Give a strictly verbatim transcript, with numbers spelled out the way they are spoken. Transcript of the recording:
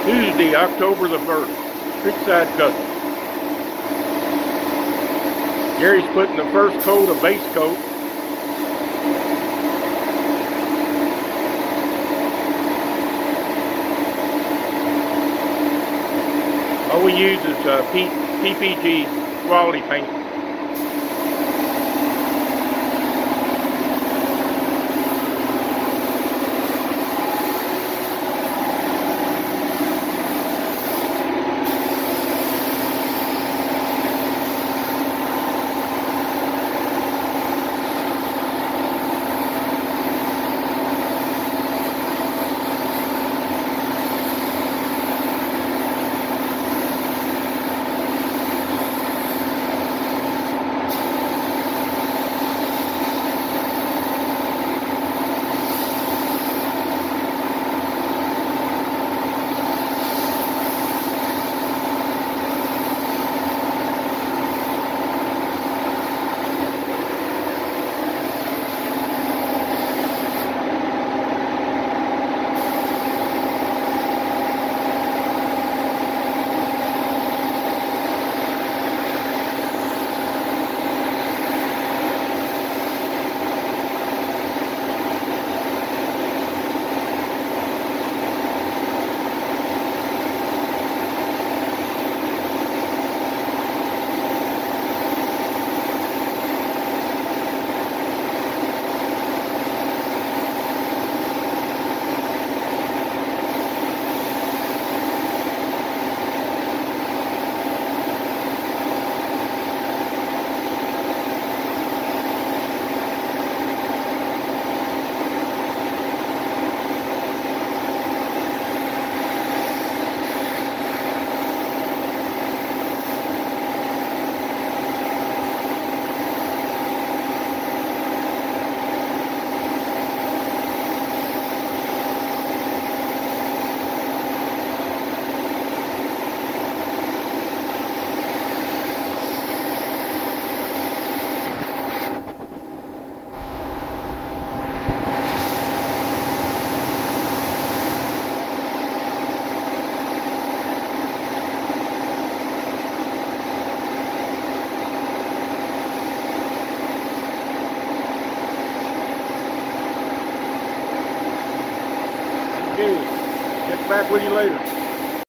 Tuesday, October the first. Creekside Custom. Gary's putting the first coat of base coat. All we use is uh, P P G quality paint. Okay, get back with you later.